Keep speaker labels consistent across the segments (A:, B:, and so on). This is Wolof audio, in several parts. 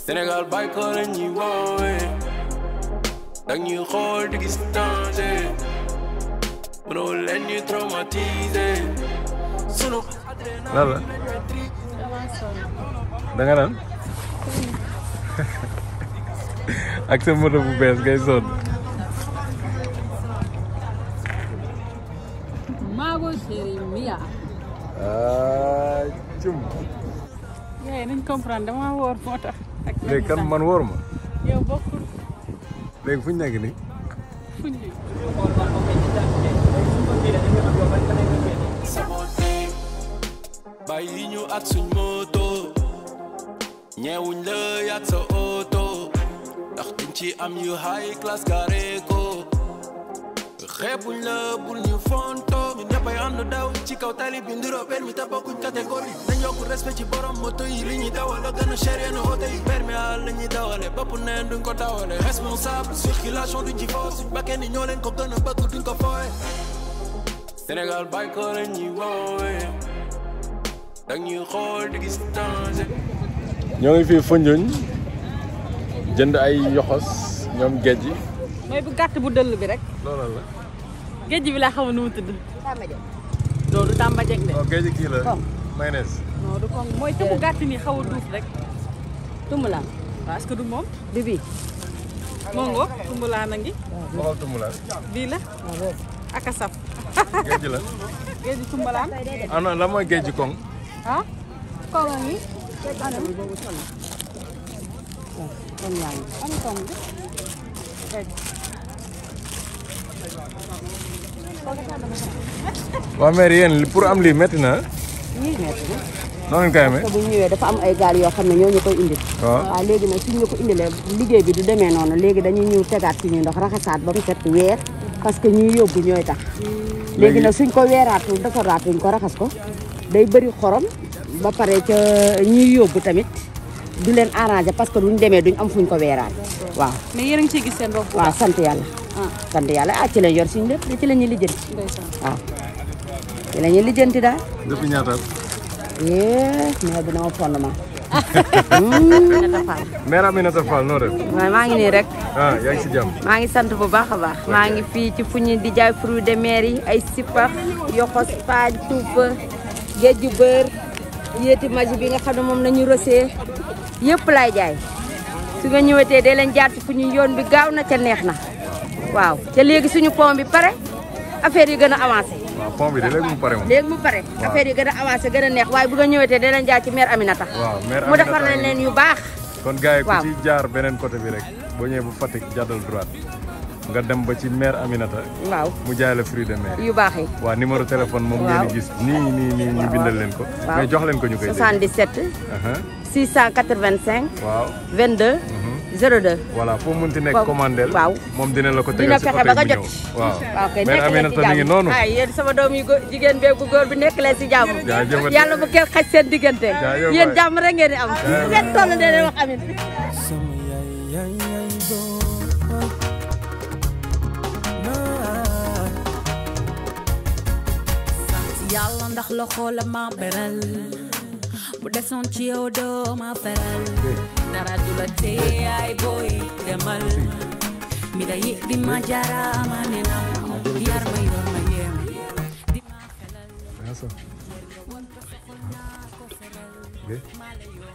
A: Sénégal bàyyi ko la ñuy woowee dañuy xool di gis danger mënoo leen ñu traumatiser sunu
B: lan la da nga naan ak sa moto bu bees ngay sonn
C: Mago chéri Mia.
B: cum
C: yaay nañ comprendre dama woor moo tax.
B: léegi kan man wóor ma
C: yow bokkul
B: léegi fu ñu nekk nii
C: fuñ li.
A: bàyyi ñu ak suñ moto ñeewuñ la yàgg sa oto ndax dañ ci am yu high class carré ko xeebuñ la bul ñu fonto ñu ñëppay ànd daw ci kaw tali bi ndiro permis te bokkuñ catégorie nañ yokk respect ci borom moto yi li ñuy dawal la gën a cher yenn oto yi permis àll la ñuy dawale bopp neen duñ ko dawale responsable circulation duñ ci foo suñ bakkee ni ñoo leen ko gën a bëgg duñ ko fooye Sénégal bàyyi ko la ñuy woowee dañuy xool di gis danger
B: ñoo ngi fii Foundiougne jënd ay yoxos ñoom géej gi
C: mooy bu gàtt bu dëll bi rek.
B: loolu la
C: géej bi laa xamul nu mu tudd. loolu du Tamba Dieng de.
B: oh géej gi kii la mayonnaise
C: non du kon mooy te bu gàtt nii xaw a duuf rek.
D: Tumbulaan.
C: waaw est-ce que du moom.
D: bi bii.
C: Mongo tumbulaan a ngi.
B: waxal tumbulaan
C: bii la. ak a saf.
B: géej gi la
C: géej gi tumbulaan.
B: ah non la mooy géej gi koŋ
C: ah. kaw la ngi. anam.
D: kon yaa ngi.
C: am tom bi.
B: waa mère yéen pour am lii métti na
D: ñii metti na.
B: noonu ngeen koy amee
D: te bu ñu ñëwee dafa am ay gaal yoo xam ne ñoo ñu koy indil.
B: waaw
D: waaw léegi nag suñ ñu ko indilee liggéey bi du demee noonu léegi dañuy ñëw tegaat suñuy ndox raxasaat ba mu set weer parce que ñuy yóbbu ñooy tax. léegi nag suñ ko weeraatul defaraatuñ ko raxas ko day bëri xorom ba pare ca ñuy yóbbu tamit du leen arrangé parce que duñ demee duñ am fuñ ko weeraat waaw.
C: mais yéen a ngi ciy gis seen bopp.
D: waaw sant yàlla. sant yàlla ci lañ yor suñu lépp ci la ñuy lijjanti. waaw ci la ñuy lijjanti daal.
B: depuis ñaata at
D: mais bi dama fondement.
B: mère Aminata Fall noo def
D: waaw maa ngi nii rek.
B: ah yaa ngi si jàmm
D: maa ngi sant bu baax a baax. maa ngi fii ci Foundiougne di jaay fruits de mer yi ay sipax yoxos paañ tuupa géej bër yéeti magi bi nga xam ne moom nañu rosé yëpp laay jaay su nga ñëwetee dee leen jaar ci Foundiougne yoon bi gaaw na ca neex na waaw te léegi suñu pont bi pare affaire yi gën a avancé.
B: waaw pont bi de léegi mu pare moom
D: léegi mu pare affaire yi gën a avancé gën a neex waaye bu nga ñëwetee dee leen jaar ci mère Aminata.
B: waaw mère
D: mu defar nañ leen yu baax.
B: kon gars yi ku
D: waaw.
B: ci jaar beneen côté bi rek boo ñëwee bu Fatick jàddal droite nga dem ba ci mère Aminata
D: waaw
B: mu jaay la fruits de mer
D: yu baax yi.
B: waaw numéro téléphone moom
D: waaw.
B: ngeen di gis nii ñu bindal leen ko
D: waaw.
B: mais jox leen ko ñu koy dégg
D: 77 685
B: waaw
D: 22 02.
B: voilà foo mënti nekk
D: Foofu.
B: commandel
D: waaw.
B: moom dina la ko
D: dina
B: tegal si
D: fexe ba nga
B: côté
D: jot
B: bi ñëw waaw
D: waaw kay
B: mère
D: nekk leen ci
B: Aminata mi ngi
D: jàmm.
B: noonu
D: ay yéen sama doom yu jigéen beeg bu góor bi nekk leen si jàmm.
B: jaajëfal
D: yàlla bu kenn xaj seen diggante.
B: Jaajëf
D: yéen
B: waay.
D: jàmm rek ngeen di am.
B: Jaajëf
D: ngeen toll de leen wax amin.
A: sama yaay booy
E: yàlla ndax loxo la ma beral bu desoon ci yow doo ma feral dara du la tee ay boy demal mi da yi di ma jarama nena yar ma yor ma yem di ma felal wonto fekona ko feral male yo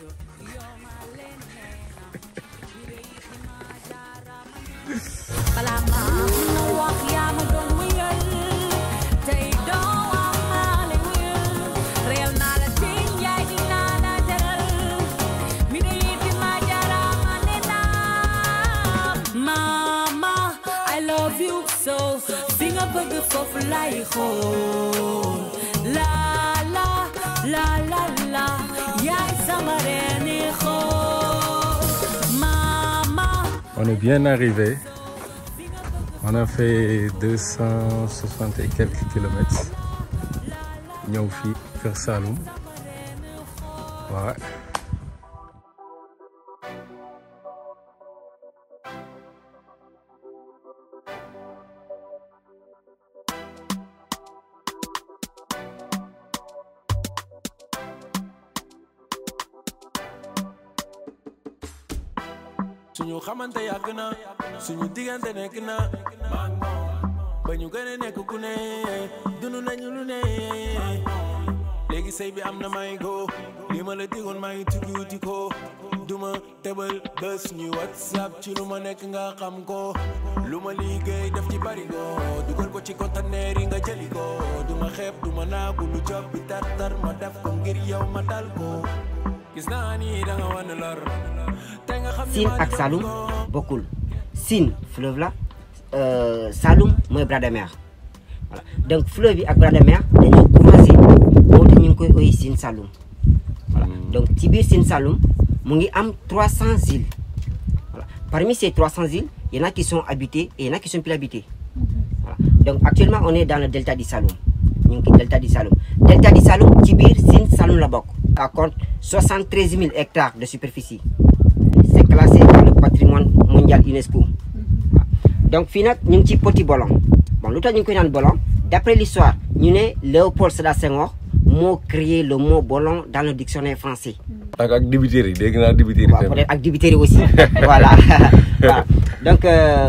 E: bala ma no wax yaa ma doon wuyal tey doo wax maa lay wuyal réel naa la tiin yaay dinaa la teral mi de yitti ma jarama ne naa mama I love you so fi nga bëgg foofu lay xool la la la la la yaay sama reeni xool mama.
B: On est bien arrivé. On a fait 260 et quelques kilomètres. ñëw fii Kër Saloum. Ouais.
A: suñu xamante yàgg na suñu diggante nekk na maag moom ba ñu gën a nekk ku ne dund nañu lu ne léegi sëy bi am na may go li ma la digoon maa ngi tukki wuti ko duma tebal bés ñuy whatsapp ci lu ma nekk nga xam ko lu ma liggéey def ci bari go dugal ko ci conteneur yi nga jëli ko duma xeeb duma naagu lu job bi tar ma def ko ngir yow ma dal ko gis naa ni da nga wan lor te nga xam
F: Sine ak Saloum bokkul Sine fleuve la Saloum mooy bras de mer voilà donc fleuve bi ak bras de mer dañoo croisé moo tax ñu ngi koy ooy Sine Saloum voilà donc ci biir Sine Saloum mu ngi am 300 îles voilà parmi ces 300 îles il y en a qui sont habitées et il y en a qui sont plus habitées voilà donc actuellement on est dans le delta du Saloum ñu ngi ci delta du Saloum ci biir Sine Saloum la bokk. Ça compte 73 000 hectares de superficie. C'est classé dans le patrimoine mondial UNESCO. Donc, finalement, nous avons un petit bolon. Bon, l'autre, nous avons un bolon. D'après l'histoire, nous avons Léopold Sédar Senghor a créé le mot bolon dans le dictionnaire français.
B: Avec dibiteri, dégg naa dibiteri.
F: Ouais, peut-être avec dibiteri aussi. Voilà. Voilà. Donc,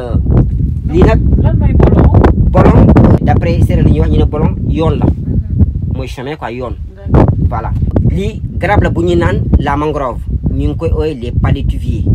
F: bolon, d'après Sédar Senghor, nous avons bolon, yon la. Moi, chemin quoi, yon. Voilà. Li garab la bu ñu naan la mangrove ñu ngi koy ooy les palétuviers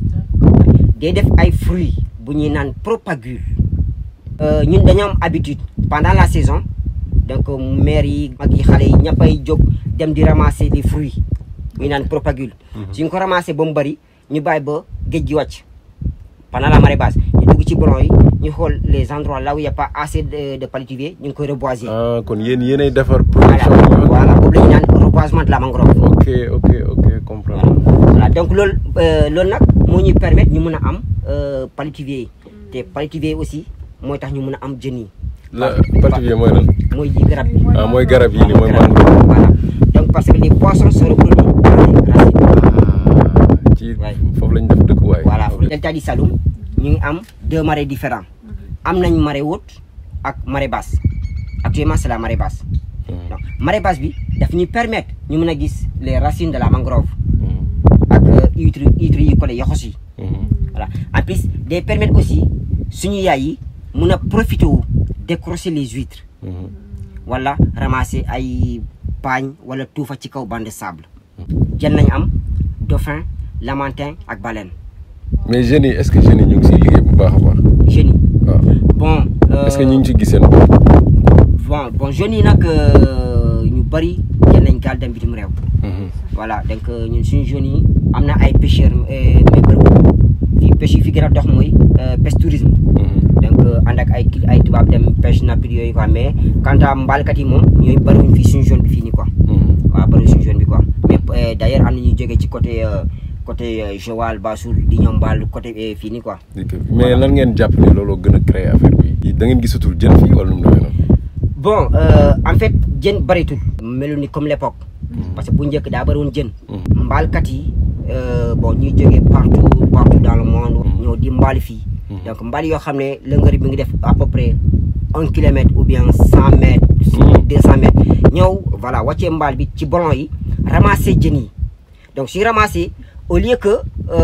F: day def ay fruits bu ñuy naan propagule ñun dañoo am habitude pendant la saison donc mère yi mag yi xale yi ñëppay jóg dem di ramasser les fruits ñu naan propagule suñ ko ramasser ba mu bëri ñu bàyyi ba géej gi wàcc pendant la marée basse ñu dugg ci bolon yi ñu xool les endroits là où il y a pas assez de palétuviers ñu ngi koy reboiser.
B: Ah kon yéenay defar production.
F: Voilà boobu la ñu naan reboisement de la mangrove.
B: ok comprendre.
F: Voilà donc loolu nag moo ñuy permettre ñu mën a am palétuviers yi te palétuviers yi aussi mooy tax ñu mën a am jën yi.
B: la palétuvier mooy lan.
F: mooy yi garab yi.
B: Ah mooy garab yi ni mooy mangrove.
F: Voilà donc parce que les poissons se reproduisent dans les racines.
B: ci foofu lañ def dëkkuwaay.
F: Voilà delta du Saloum ñu ngi am 2 marées différentes am nañ marée haute ak marée basse actuellement c'est la marée basse. donc marée basse bi daf ñuy permettre ñu mën a gis les racines de la mangrove ak huîtres yi collé yoxos yi. Voilà en plus day permettre aussi suñu yaay yi mën a profiter wu décrocher les huîtres. wala ramasser ay paañ wala tuufa ci kaw banc de sable. jën nañ am dauphin lamantin ak baleine.
B: mais jeunes yi est-ce que jeunes yi ñu ngi siy liggéey bu baax a baax.
F: jeunes yi
B: waaw
F: bon.
B: est-ce que ñu ngi ci gis seen
F: bon jeunes yi nag ñu bëri jël nañ gaal dem bitim réew. voilà donc ñun suñu jeunes yi am na ay pêcheurs mais bëriwul fii pêche yi fi gën a dox mooy pêche tourisme. donc ànd ak ay tubaab dem pêche napide yooyu quoi mais quant à mbaalkat yi moom ñooy bëriwuñ fii suñu zone bi fii nii quoi. waaw bëriwuñ suñu zone bi quoi mais d'ailleurs am na ñuy jógee ci côté Joal Bassoul di ñoom baal côté fii nii quoi.
B: mais lan ngeen jàpp ni looloo gën a créer affaire bi da ngeen gisatul jën fii wala nu mu demee noonu.
F: bon en fait jën bëritul. melu ni comme l'époque parce que bu njëkk daa bëri woon jën. mbaalkat yi bon ñuy jógee partout dans le monde. ñoo di mbaal fii. donc mbaal yoo xam ne lëngëri bi ngi def à peu près 1 kilomètre ou bien 100 mètres. 200 mètres ñëw voilà wàccee mbaal bi ci bolon yi ramasser jën yi donc suñu ramasser au lieu que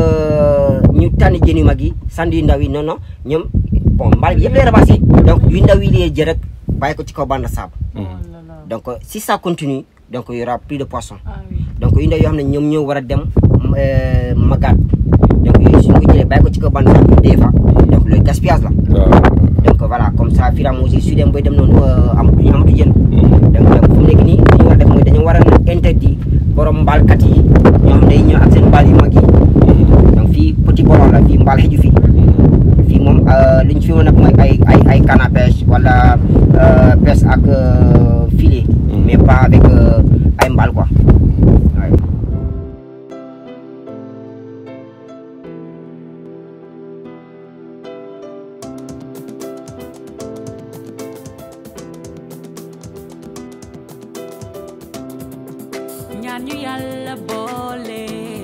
F: ñu tànn jën yu mag yi sandi yu ndaw yi non non ñoom bon mbaal bi yëpp lay ramasser donc yu ndaw yi lay jël rek bàyyi ko ci kaw bande de sable. donc si ça continue donc il y aura plus de poissons. donc yu ndaw yoo xam ne ñoom ñoo war a dem magaat donc yooyu suñu ko jëlee bàyyi ko ci kaw bande de sable des fois donc le gaspillage la. donc voilà comme ça fii am aussi su dem bay dem noonu amatu jën. donc fu mu nekk nii li ñu war a def mooy dañoo war a interdit borom mbaalkat yi ñoom day ñëw ak seen mbaal yu mag yi. donc fii petit bolon la fii mbaal xëju fii. fii moom li ñu fi mën a mooy ay canne à pêche wala pêche ak filet. mais pas avec ay mbaal quoi.
E: ñaan ñu yàlla boole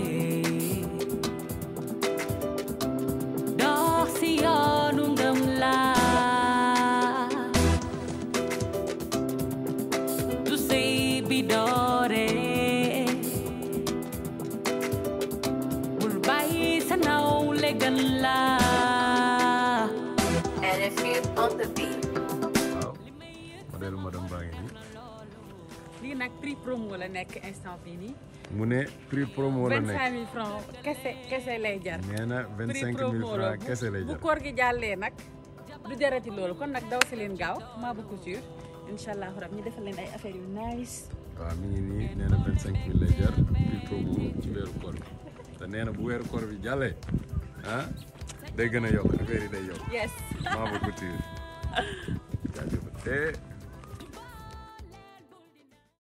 E: dox si yoonu ngëm laa du sëy bi doore bul bàyyi sa nawle gën la
B: waaw modèle madame baa ngi nii.
C: lii nag prix promo la nekk instant bii nii.
B: mu ne prix promo la nekk
C: 25000 francs kese lay jar.
B: nee na 25000 francs kese lay jar.
C: bu koor gi jàllee nag du jarati loolu kon nag daw si leen gaaw Mabou Couture incha allah ñu defal leen ay affaires yu nice.
B: waaw mi ngi nii nee na 25000 lay jar prix promo ci weeru koor bi te nee na bu weeru koor bi jàllee ah day gën a yokk affaire yi day yokk.
C: yes
B: Mabou Couture jaajëf